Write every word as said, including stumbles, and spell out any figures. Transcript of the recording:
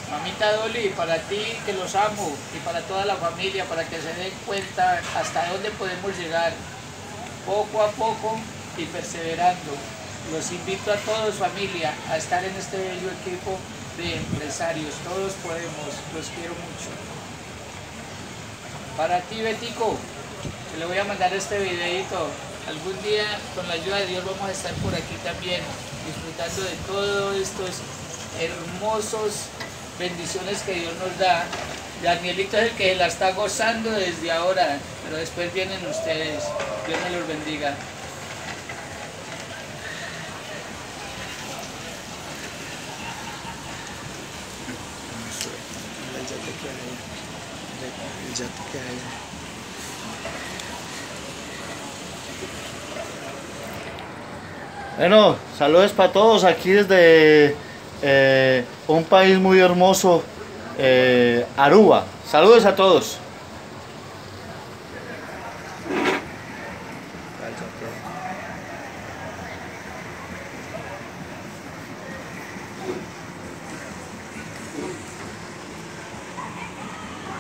Mamita Dolly, para ti que los amo y para toda la familia, para que se den cuenta hasta dónde podemos llegar, poco a poco y perseverando. Los invito a todos, familia, a estar en este bello equipo de empresarios. Todos podemos, los quiero mucho. Para ti, Betico, te le voy a mandar este videito. Algún día, con la ayuda de Dios, vamos a estar por aquí también, disfrutando de todos estos hermosos bendiciones que Dios nos da. Danielito es el que la está gozando desde ahora, pero después vienen ustedes. Dios me los bendiga. Bueno, saludos para todos aquí desde eh, un país muy hermoso, eh, Aruba. Saludos a todos.